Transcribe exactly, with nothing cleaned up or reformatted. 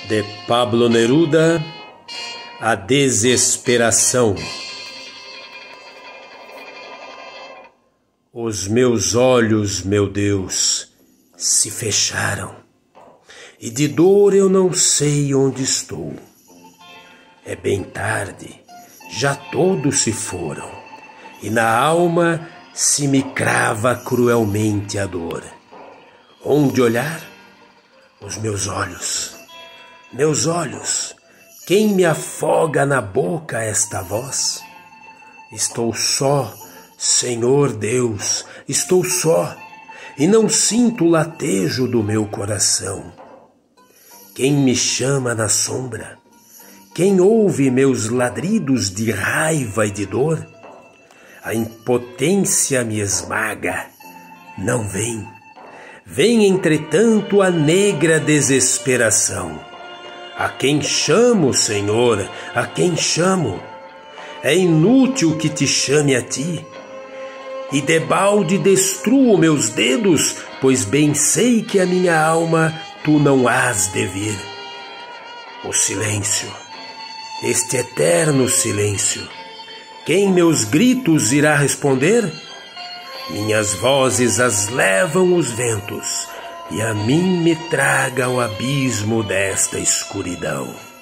De Pablo Neruda, a desesperação. Os meus olhos, meu Deus, se fecharam, e de dor eu não sei onde estou. É bem tarde, já todos se foram, e na alma se me crava cruelmente a dor. Onde olhar? Os meus olhos. Meus olhos, quem me afoga na boca esta voz? Estou só, Senhor Deus, estou só, e não sinto o latejo do meu coração. Quem me chama na sombra? Quem ouve meus ladridos de raiva e de dor? A impotência me esmaga, não vem. Vem, entretanto, a negra desesperação. A quem chamo, Senhor, a quem chamo? É inútil que te chame a ti, e debalde destruo meus dedos, pois bem sei que a minha alma tu não hás de vir. O silêncio, este eterno silêncio, quem meus gritos irá responder? Minhas vozes as levam os ventos, e a mim me traga o abismo desta escuridão.